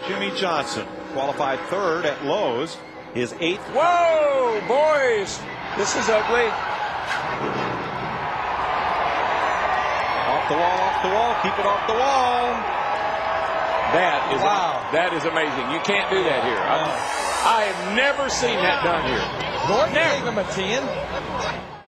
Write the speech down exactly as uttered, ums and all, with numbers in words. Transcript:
Jimmy Johnson qualified third at Lowe's. His eighth. Whoa, boys, this is ugly. Off the wall, off the wall, keep it off the wall. That is wow. That is amazing. You can't do that here. I, I have never seen that done here. Gordon Never. gave him a ten.